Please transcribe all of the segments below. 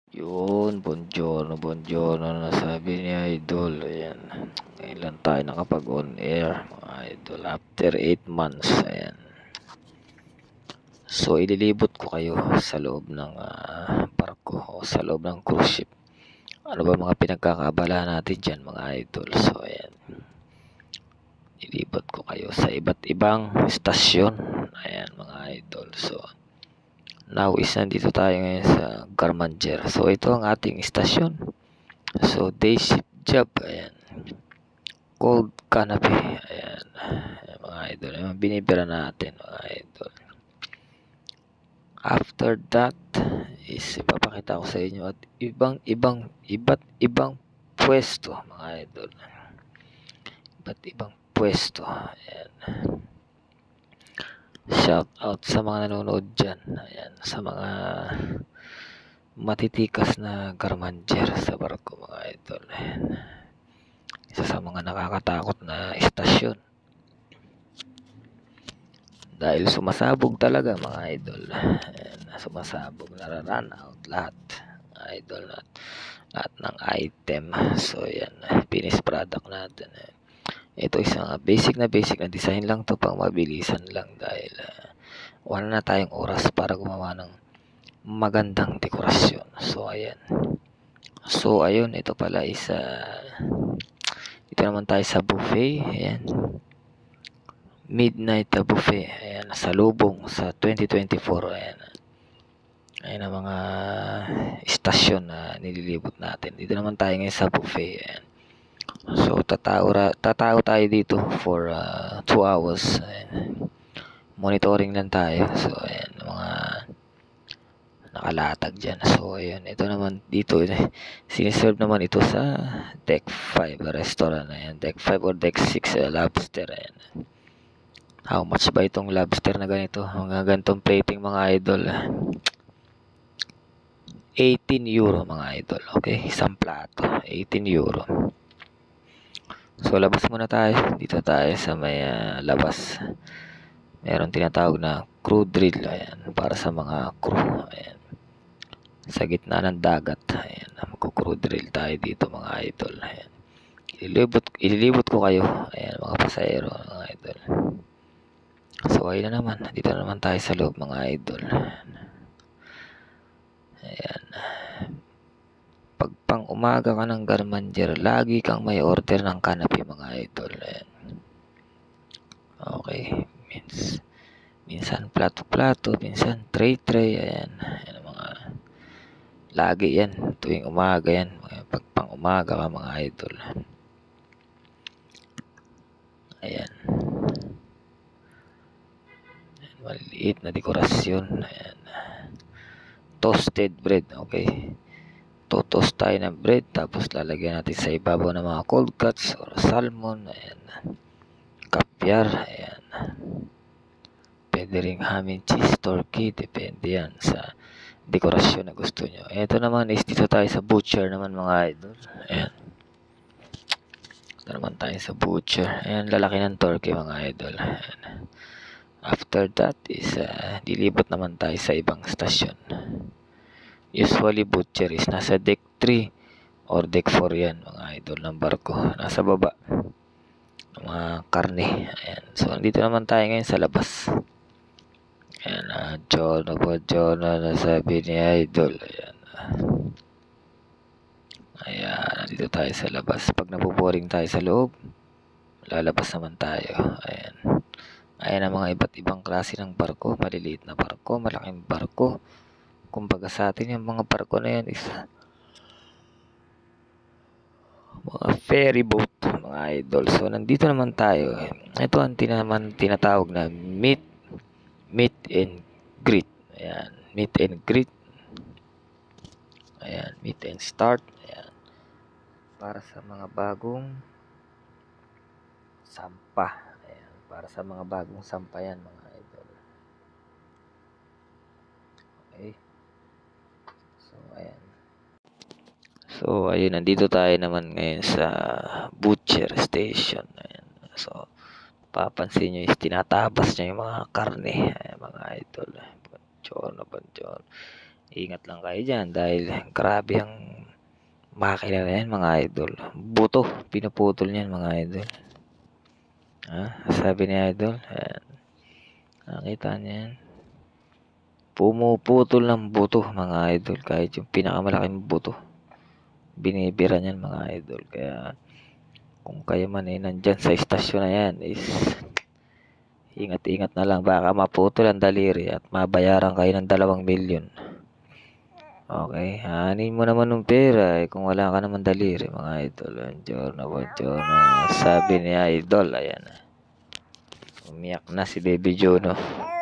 Yun, buongiorno, buongiorno na sabi ni Idol. Ayan. Ngayon lang tayo nakapag-on air, mga Idol. After 8 months. Ayan. So, ililibot ko kayo sa loob ng barko o sa loob ng cruise ship. Ano ba mga pinagkakaabalahan natin dyan, mga Idol? So, ayan. Ilibot ko kayo sa iba't ibang istasyon. Ayan, mga Idol. So, now is nandito tayo ngayon sa Garmanger. So, ito ang ating istasyon. So, day shift job. Ayan. Cold canopy. Ayan. Ayan, mga idol. Ayan, binibira natin, mga idol. After that, is ipapakita ko sa inyo at iba't ibang pwesto, mga idol. Iba't ibang pwesto. Ayan. Shout out sa mga nanonood dyan. Ayan. Sa mga matitikas na garmanger sa barko, mga idol. Ayan. Isa sa mga nakakatakot na istasyon. Dahil sumasabog talaga, mga idol. Ayan, sumasabog, nararan out lahat. Mga idol, lahat ng item. So, yan, finished product natin. Ito isang basic na design lang to, pang mabilisan lang dahil wala na tayong oras para gumawa ng magandang dekorasyon. So, ayan. So, ayun, ito pala is dito naman tayo sa buffet. Ayan. Midnight buffet. Ayan, sa Lubong sa 2024. Ayan. Ayan ang mga istasyon na nililibot natin. Dito naman tayo ngayon sa buffet. Ayan. So, tatao tayo dito for 2 hours. Ayan. Monitoring lang tayo. So, ayan, mga nakalatag dyan. So, ayan, ito naman dito. Siniserve naman ito sa Deck 5 restaurant. Ayan, Deck 5 or Deck 6 lobster. Ayan. How much ba itong lobster na ganito? Mga ganitong plating, mga idol. 18 euro, mga idol. Okay, isang plato. 18 euro. So, labas muna tayo. Dito tayo sa may labas. Meron tinatawag na crew drill. Ayan, para sa mga crew. Ayan. Sa gitna ng dagat. Ayan, magko-crew drill tayo dito, mga idol. Ayan. Ililibot ko kayo. Ayan, mga pasahero, mga idol. So, ayun na naman. Dito na naman tayo sa loob, mga idol. Ayan. Pag pang umaga ka ng Garmanger, lagi kang may order ng canopy, mga idol. Ayan. Okay. Minsan plato-plato, minsan tray-tray. Ayan. Ayan, mga lagi yan. Tuwing umaga yan. Pag pang umaga ka, mga idol. Ayan. Maliliit na dekorasyon. Ayan. Toasted bread. Okay. Totoast tayo ng bread. Tapos lalagyan natin sa ibabaw ng mga cold cuts or salmon. Ayan. Kapiar. Ayan. Pwede ring ham and cheese, turkey. Depende yan sa dekorasyon na gusto nyo. Ito naman is dito tayo sa butcher naman, mga idol. Ayan. Ito naman tayo sa butcher. Ayan. Lalaki ng turkey, mga idol. Ayan. After that is dilibot naman tayo sa ibang stasyon. Usually butcher is nasa deck 3 or deck 4 yan, mga idol, ng barko. Nasa baba. Mga karne. Ayan. So, nandito naman tayo ngayon sa labas. Ayan. Jono na sabi ni idol. Ayan. Ayan. Nandito tayo sa labas. Pag nabuboring tayo sa loob, lalabas naman tayo. Ayan. Ayan ang mga iba't ibang klase ng barko. Maliliit na barko, malaking barko. Kumbaga sa atin yung mga barko na yan is mga ferry boat, mga idol. So, nandito naman tayo. Ito ang tinatawag na meet and greet. Ayan, meet and greet. Ayan, meet and start. Ayan. Para sa mga bagong sampa. Ayan, para sa mga bagong sampa yan, mga idol. Okay. So, ayan. So, ayun, nandito tayo naman ngayon sa butcher station. Ayan. So, papansin nyo is tinatabas niya yung mga karne. Ayan, mga idol. Banjon. Ingat lang kayo dyan dahil grabe ang makina na yan mga idol. Buto, pinuputol niyan mga idol. Sabi ni idol, ayan. Nakita niya yan. Pumuputol ng buto mga idol. Kahit yung pinakamalaking buto. Binibira niyan mga idol. Kaya kung kayo man nandyan sa istasyon na yan is ingat-ingat na lang. Baka maputol ang daliri at mabayaran kayo ng 2 milyon. Okay, hanin mo naman ng pera kung wala ka naman daliri mga idol. Buongiorno. Sabi ni idol, ayan. Umiyak na si Baby Juno.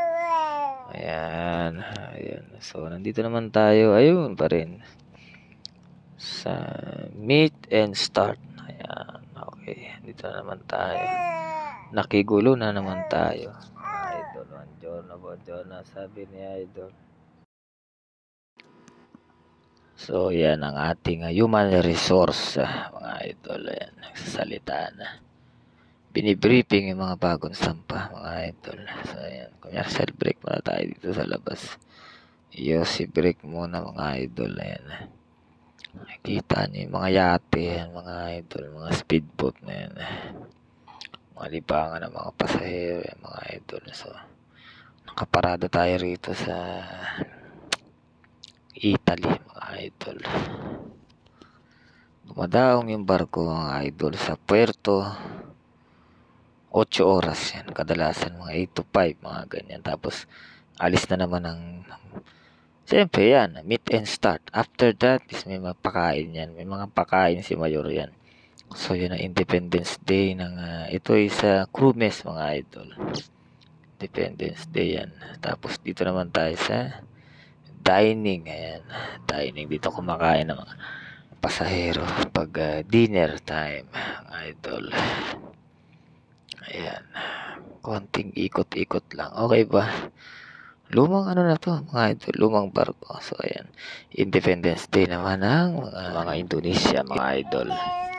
Ayan. So, nandito naman tayo. Ayun pa rin. Sa meet and start. Ayan. Okay. Dito na naman tayo. Nakigulo na naman tayo. Idol. Buongiorno. Sabi ni idol. So, yan ang ating human resource, mga idol. Ayan, nagsasalita na. Binibriefing yung mga bagong sampa, mga idol. So, ayan, commercial break muna tayo dito sa labas. Yosi break muna, mga idol. Ayan. Nakikita niyo yung mga yate, yan, mga idol, mga speedboat na yan. Mga libangan ng mga pasahero, yan, mga idol. So, nakaparada tayo rito sa Italy, mga idol. Dumadaong yung barko, mga idol, sa Puerto. 8 oras yan. Kadalasan mga 8 to 5, mga ganyan. Tapos, alis na naman siyempre yan, meet and start. After that, is may mga pakain yan. May mga pakain si Mayor yan. So, yun ang Independence Day ng, ito ay sa Crewmess, mga idol. Independence Day yan. Tapos, dito naman tayo sa dining. Ayan, dining. Dito kumakain ng mga pasahero pag dinner time, idol. Ayan, konting ikot-ikot lang. Okay ba? Lumang ano na to, mga idol, lumang barko. So, ayan, Independence Day naman ng mga Indonesia, mga idol.